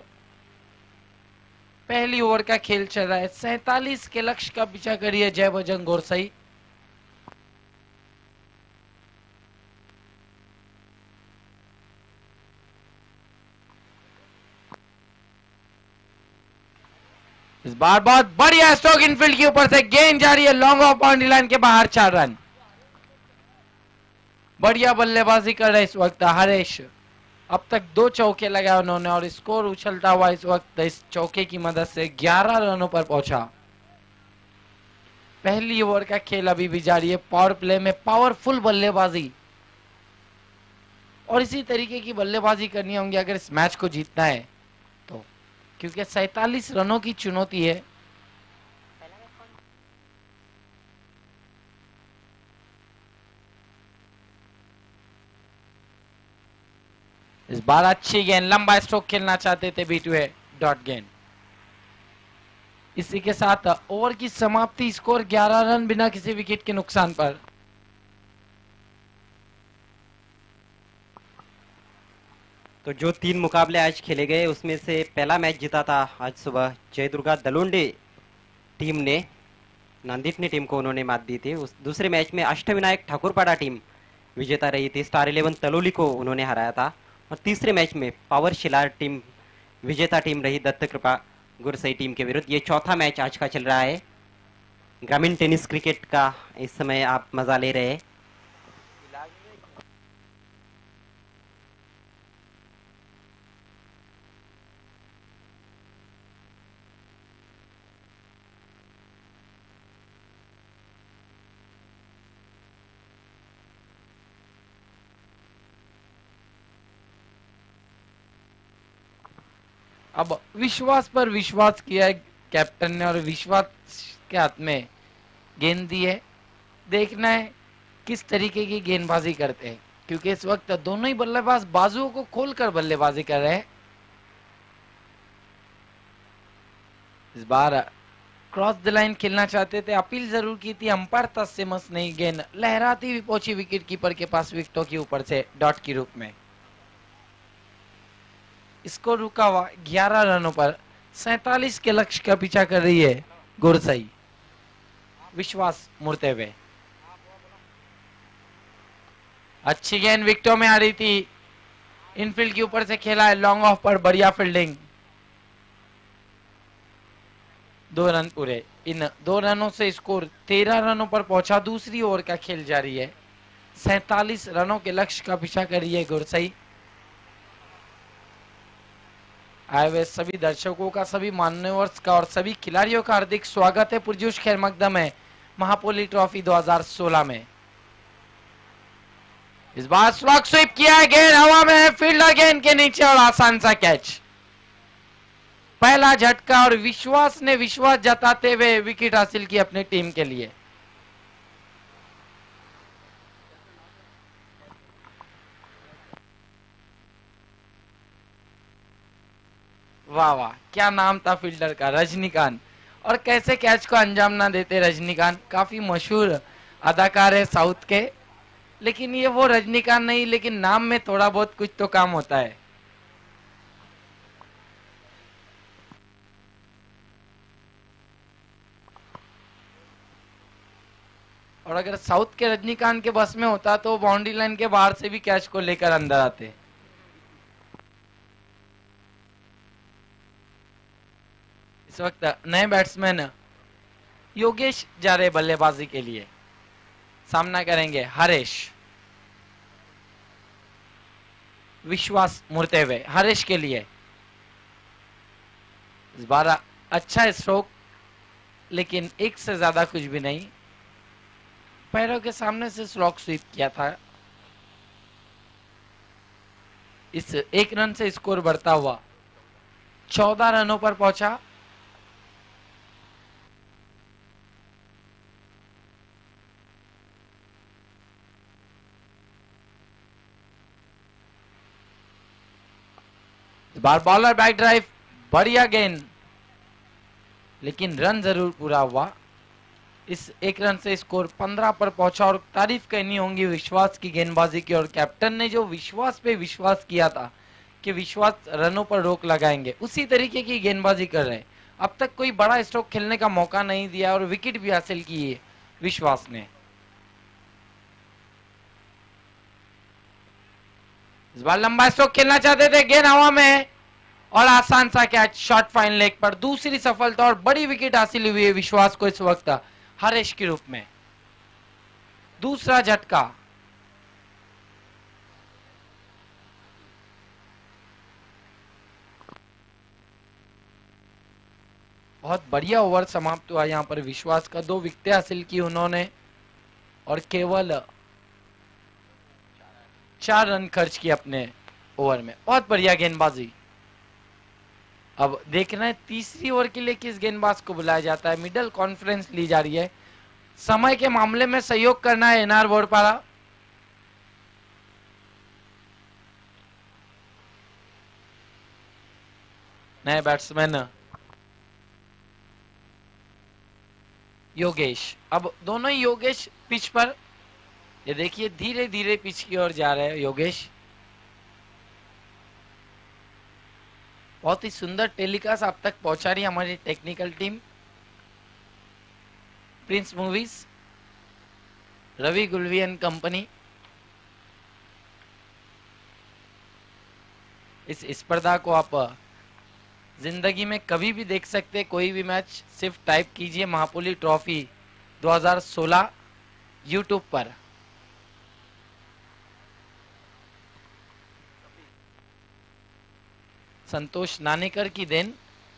पहली ओवर का खेल चल रहा है, 47 के लक्ष्य का पीछा करिए जय बजरंग गोरसई। इस बार बहुत बढ़िया स्ट्रोक इनफील्ड के ऊपर से, गेंद जा रही है लॉन्ग ऑफ बाउंड्री लाइन के बाहर, 4 रन। बढ़िया बल्लेबाजी कर रहे इस वक्त हरेश, अब तक 2 चौके लगाए उन्होंने और स्कोर उछलता हुआ इस वक्त इस चौके की मदद से 11 रनों पर पहुंचा। पहली ओवर का खेल अभी भी जारी है, पावर प्ले में पावरफुल बल्लेबाजी, और इसी तरीके की बल्लेबाजी करनी होंगी अगर इस मैच को जीतना है तो, क्योंकि 47 रनों की चुनौती है। इस बार अच्छी गेंद, लंबा स्ट्रोक खेलना चाहते थे बीटवे डॉट गेंद। इसी के साथ ओवर की समाप्ति, स्कोर 11 रन बिना किसी विकेट के नुकसान पर। तो जो 3 मुकाबले आज खेले गए उसमें से पहला मैच जीता था आज सुबह जयदुर्गा दलोंडे टीम ने, नांदीपनी टीम को उन्होंने मात दी थी। उस दूसरे मैच में अष्टविनायक ठाकुरपाड़ा टीम विजेता रही थी, स्टार 11 तलोली को उन्होंने हराया था। और तीसरे मैच में पावर शिलार टीम विजेता टीम रही दत्त कृपा गुरसई टीम के विरुद्ध। ये चौथा मैच आज का चल रहा है। ग्रामीण टेनिस क्रिकेट का इस समय आप मजा ले रहे हैं। अब विश्वास पर विश्वास किया है कैप्टन ने और विश्वास के हाथ में गेंद दी है। देखना है किस तरीके की गेंदबाजी करते हैं, क्योंकि इस वक्त दोनों ही बल्लेबाज बाजुओं को खोलकर बल्लेबाजी कर रहे हैं। इस बार क्रॉस द लाइन खेलना चाहते थे, अपील जरूर की थी अंपायर तस्मस नहीं, गेंद लहराती हुई पहुंची विकेट कीपर के पास विकेटों के ऊपर से डॉट के रूप में। इसको रुका हुआ 11 रनों पर 47 के लक्ष्य का पीछा कर रही है गुरसई। विश्वास मुड़ते हुए, अच्छी गेंद विकेटों में आ रही थी, इनफील्ड के ऊपर से खेला है, लॉन्ग ऑफ पर बढ़िया फील्डिंग। 2 रन पूरे। इन 2 रनों से स्कोर 13 रनों पर पहुंचा। दूसरी ओवर का खेल जारी है। 47 रनों के लक्ष्य का पीछा कर रही है गुरसई। आए हुए सभी दर्शकों का, सभी मान्यवर्स का और सभी खिलाड़ियों का हार्दिक स्वागत है पुरजोश खैर मकदम है महापोली ट्रॉफी 2016 में। इस बार स्लॉग स्वीप किया है, गेंद हवा में है, फील्डर गेंद के नीचे और आसान सा कैच। पहला झटका और विश्वास ने विश्वास जताते हुए विकेट हासिल की अपनी टीम के लिए। वाह वाह, क्या नाम था फील्डर का, रजनीकांत। और कैसे कैच को अंजाम ना देते रजनीकांत, काफी मशहूर अदाकार है साउथ के, लेकिन ये वो रजनीकांत नहीं, लेकिन नाम में थोड़ा बहुत कुछ तो काम होता है। और अगर साउथ के रजनीकांत के बस में होता तो बाउंड्री लाइन के बाहर से भी कैच को लेकर अंदर आते। इस वक्त नए बैट्समैन योगेश जा रहे बल्लेबाजी के लिए। सामना करेंगे हरेश। विश्वास मुड़ते हुए हरेश के लिए। इस बार अच्छा स्ट्रोक, लेकिन एक से ज्यादा कुछ भी नहीं। पैरों के सामने से स्लॉग स्वीप किया था। इस 1 रन से स्कोर बढ़ता हुआ 14 रनों पर पहुंचा। इस बार बॉलर बैक ड्राइव, बढ़िया गेंद, लेकिन रन जरूर पूरा हुआ। इस 1 रन से स्कोर 15 पर पहुंचा। और तारीफ करनी होंगी विश्वास की गेंदबाजी की, और कैप्टन ने जो विश्वास पे विश्वास किया था कि विश्वास रनों पर रोक लगाएंगे, उसी तरीके की गेंदबाजी कर रहे हैं। अब तक कोई बड़ा स्ट्रोक खेलने का मौका नहीं दिया और विकेट भी हासिल की है विश्वास ने। इस बार लंबा स्ट्रोक खेलना चाहते थे, गेंद हवा में है और आसान सा कैच शॉर्ट फाइन लेग पर। दूसरी सफलता और बड़ी विकेट हासिल हुई है विश्वास को इस वक्त हरेश के रूप में। दूसरा झटका। बहुत बढ़िया ओवर समाप्त हुआ यहां पर विश्वास का। 2 विकेटें हासिल की उन्होंने और केवल 4 रन खर्च किए अपने ओवर में। बहुत बढ़िया गेंदबाजी। अब देखना है तीसरी ओवर के लिए किस गेंदबाज को बुलाया जाता है। मिडिल कॉन्फ्रेंस ली जा रही है। समय के मामले में सहयोग करना है एनआर बोरपाड़ा। नए बैट्समैन योगेश। अब दोनों ही योगेश पिच पर, ये देखिए धीरे धीरे पिच की ओर जा रहे हैं योगेश। बहुत ही सुंदर टेलीकास्ट आप तक पहुंचा रही है हमारी technical team prince movies, Ravi Gulvi and company. इस स्पर्धा को आप जिंदगी में कभी भी देख सकते हैं, कोई भी मैच, सिर्फ टाइप कीजिए महापुली ट्रॉफी 2016 यूट्यूब पर। संतोष नानेकर की देन।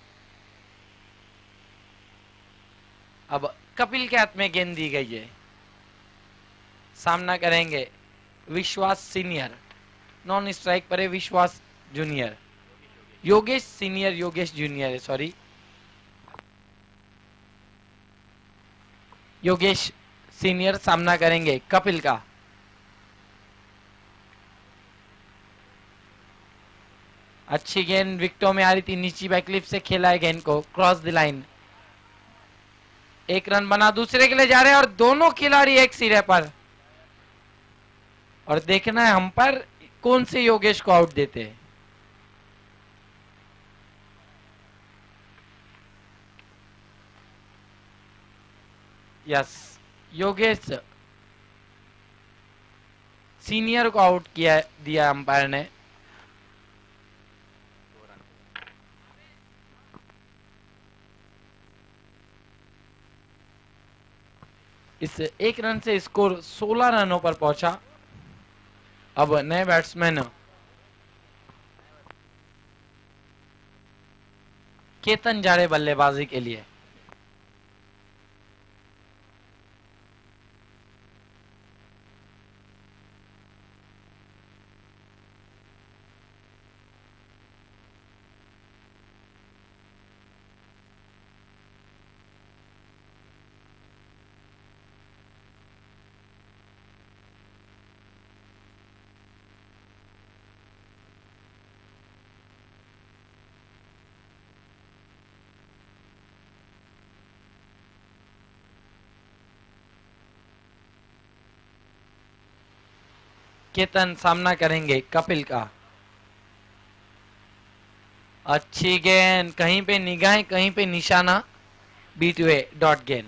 अब कपिल के हाथ में गेंद दी गई है, सामना करेंगे विश्वास सीनियर, नॉन स्ट्राइक पर है Vishwas junior, Yogesh senior, Yogesh junior है, सॉरी योगेश सीनियर सामना करेंगे कपिल का। अच्छी गेंद विकेटों में आ रही थी, नीची बैकलिप से खेला है गेंद को, क्रॉस द लाइन। एक रन बना, दूसरे के लिए जा रहे हैं और दोनों खिलाड़ी एक सिरे पर, और देखना है हम पर कौन से योगेश को आउट देते हैं। यस, योगेश सीनियर को आउट किया दिया अंपायर ने। इस एक रन से स्कोर 16 रनों पर पहुंचा। अब नए बैट्समैन केतन जा रहे बल्लेबाजी के लिए। केतन सामना करेंगे कपिल का। अच्छी गेंद, कहीं पे निगाहें कहीं पे निशाना, बीट वे डॉट गेंद।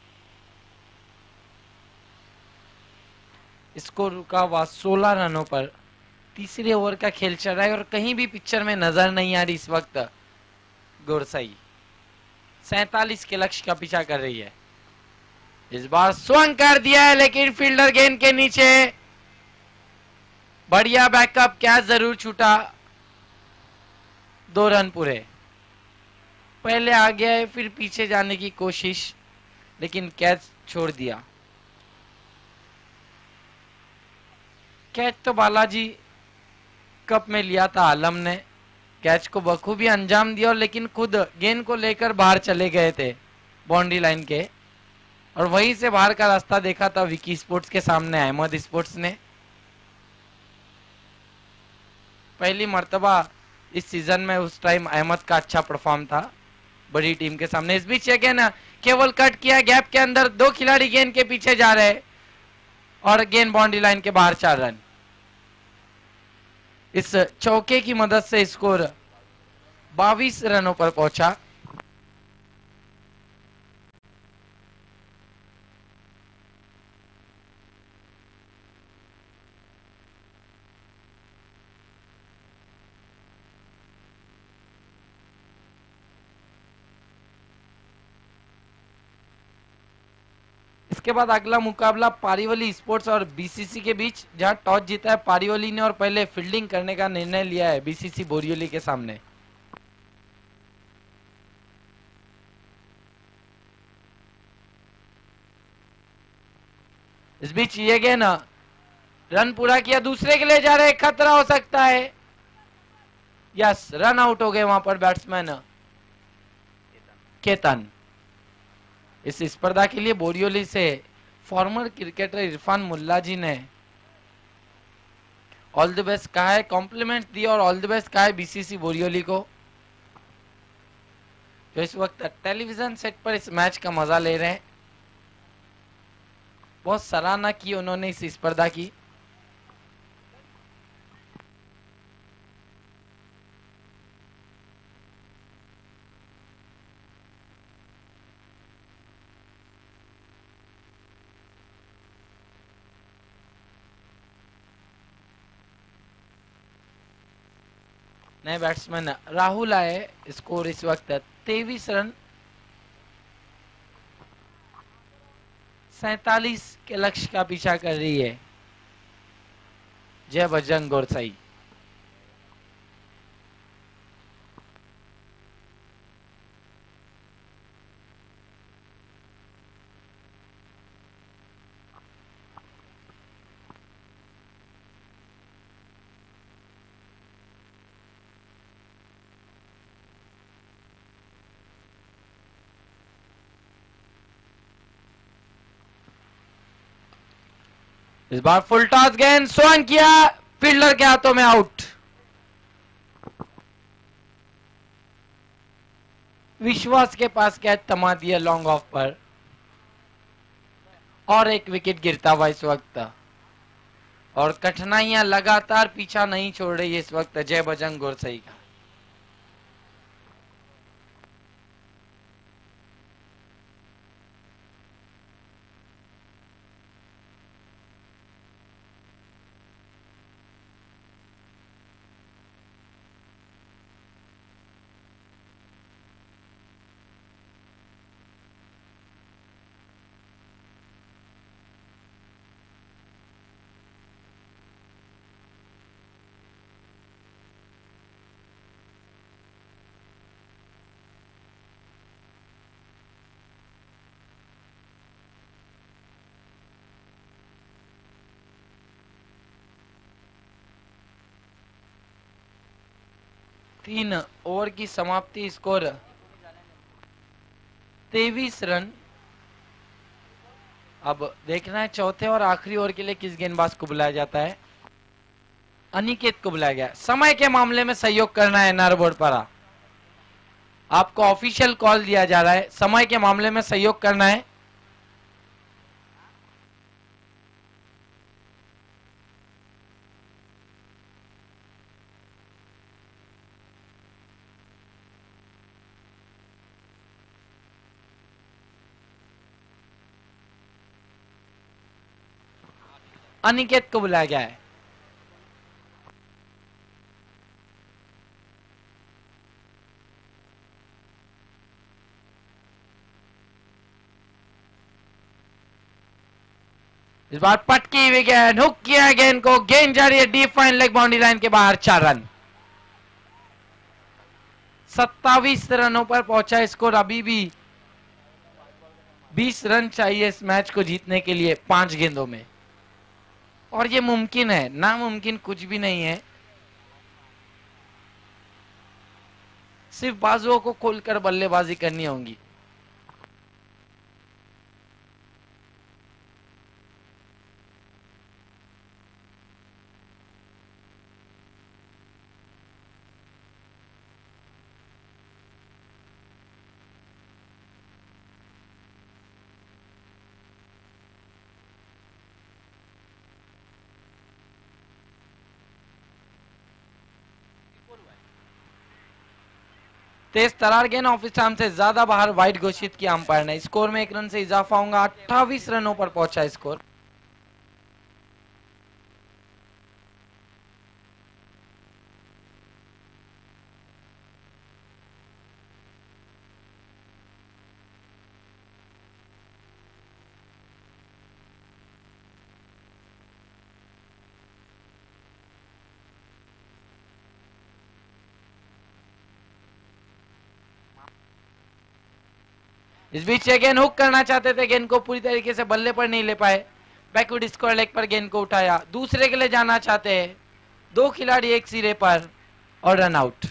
स्कोर रुका हुआ 16 रनों पर। तीसरे ओवर का खेल चल रहा है और कहीं भी पिक्चर में नजर नहीं आ रही इस वक्त गोरसई 47 के लक्ष्य का पीछा कर रही है। इस बार स्वंग कर दिया है लेकिन फील्डर गेंद के नीचे। बढ़िया बैकअप, कैच जरूर छूटा। 2 रन पूरे। पहले आ गया है, फिर पीछे जाने की कोशिश, लेकिन कैच छोड़ दिया। कैच तो बालाजी कप में लिया था आलम ने, कैच को बखूबी अंजाम दिया, लेकिन खुद गेंद को लेकर बाहर चले गए थे बाउंड्री लाइन के, और वहीं से बाहर का रास्ता देखा था विकी स्पोर्ट्स के सामने अहमद स्पोर्ट्स ने। पहली मर्तबा इस सीजन में उस टाइम अहमद का अच्छा परफॉर्म था बड़ी टीम के सामने। इस बीच गेंद केवल कट किया, गैप के अंदर 2 खिलाड़ी गेंद के पीछे जा रहे और गेंद बाउंड्री लाइन के बाहर 4 रन। इस चौके की मदद से स्कोर 22 रनों पर पहुंचा। इसके बाद अगला मुकाबला पारीवली स्पोर्ट्स और बीसीसी के बीच, जहां टॉस जीता है पारीवली ने और पहले फील्डिंग करने का निर्णय लिया है बीसीसी बोरिवली के सामने। इस बीच ये गेंद रन पूरा किया, दूसरे के लिए जा रहे, खतरा हो सकता है। यस, रन आउट हो गए वहां पर बैट्समैन केतन। इस स्पर्धा के लिए बोरिवली से फॉर्मर क्रिकेटर इरफान मुल्ला जी ने ऑल द बेस्ट कहा है, कॉम्प्लीमेंट दिया और ऑल द बेस्ट कहा है बीसीसी बोरिवली को, जो इस वक्त टेलीविजन सेट पर इस मैच का मजा ले रहे हैं। बहुत सराहना की उन्होंने इस स्पर्धा की। नए बैट्समैन राहुल आए। स्कोर इस वक्त 23 रन 47 के लक्ष्य का पीछा कर रही है जय बजरंग गोरसाई। इस बार फुल टॉस गेंद स्वयं किया, फील्डर के हाथों में आउट। विश्वास के पास कैच थमा दिया लॉन्ग ऑफ पर और एक विकेट गिरता हुआ इस वक्त। और कठिनाइयां लगातार पीछा नहीं छोड़ रही है इस वक्त जय बजरंग गोरसाई का। तीन ओवर की समाप्ति, स्कोर 23 रन। अब देखना है चौथे और आखिरी ओवर के लिए किस गेंदबाज को बुलाया जाता है। अनिकेत को बुलाया गया। समय के मामले में सहयोग करना है एनआर बोर्ड पर। आपको ऑफिशियल कॉल दिया जा रहा है, समय के मामले में सहयोग करना है। अनिकेत को बुलाया गया है। इस बार पटकी हुई गेंद, हुक किया गेंद को, गेंद जा रही है deep fine leg boundary line के बाहर। 4 रन। 27 रनों पर पहुंचा स्कोर। अभी भी 20 रन चाहिए इस मैच को जीतने के लिए 5 गेंदों में, और ये मुमकिन है, नामुमकिन कुछ भी नहीं है। सिर्फ बाजुओं को खोलकर बल्लेबाजी करनी होगी। तेज तरार गेंद ऑफ स्टंप से ज्यादा बाहर वाइड घोषित किया अंपायर ने। स्कोर में 1 रन से इजाफा होगा। 28 रनों पर पहुंचा स्कोर। इस बीच ये गेंद हुक करना चाहते थे, गेंद को पूरी तरीके से बल्ले पर नहीं ले पाए। बैकवर्ड स्क्वायर लेग पर गेंद को उठाया, दूसरे के लिए जाना चाहते हैं। 2 खिलाड़ी एक सिरे पर और रन आउट।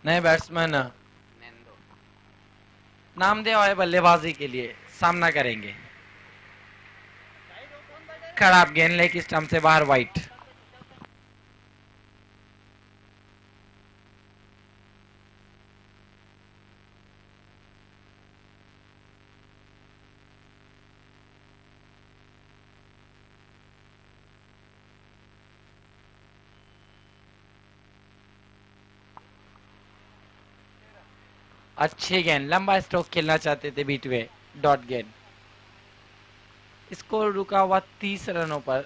नए बैट्समैन नामदेव आए बल्लेबाजी के लिए, सामना करेंगे। खराब गेंद, लेग स्टंप से बाहर, वाइट। अच्छी गेंद, लंबा स्ट्रोक खेलना चाहते थे बीट वे, डॉट गेंद। स्कोर रुका हुआ 30 रनों पर।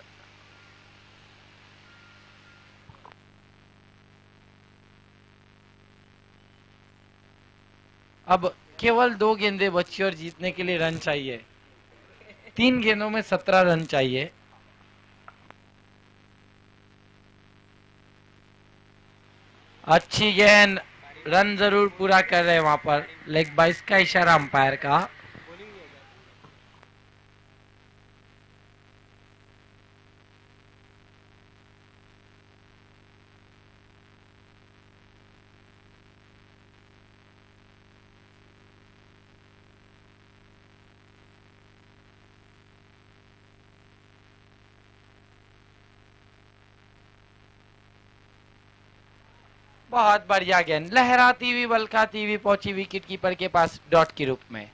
अब केवल 2 गेंदें बची और जीतने के लिए रन चाहिए। 3 गेंदों में 17 रन चाहिए। अच्छी गेंद, रन जरूर पूरा कर रहे हैं वहां पर, लेग बाइस का इशारा अंपायर का। बहुत बढ़िया गेंद, लहराती हुई बलकाती हुई पहुंची विकेट कीपर के पास डॉट के रूप में।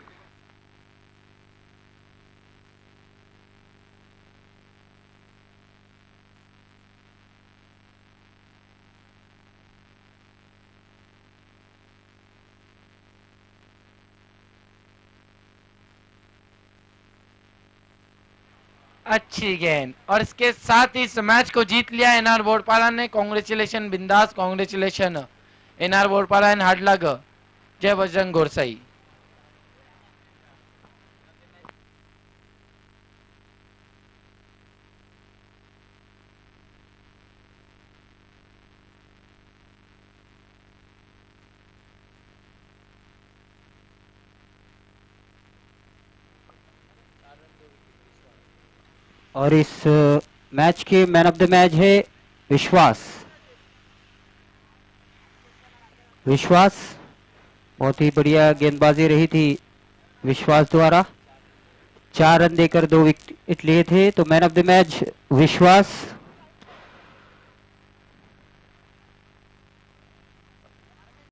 अच्छी गेंद, और इसके साथ ही इस मैच को जीत लिया एनआर बोरपाला ने। Congratulation Bindas, congratulation NR Borpala and hard luck. जय बजरंग गोरसई। और इस मैच के मैन ऑफ द मैच है विश्वास। विश्वास, बहुत ही बढ़िया गेंदबाजी रही थी विश्वास द्वारा। 4 रन देकर 2 विकेट लिए थे, तो मैन ऑफ द मैच विश्वास।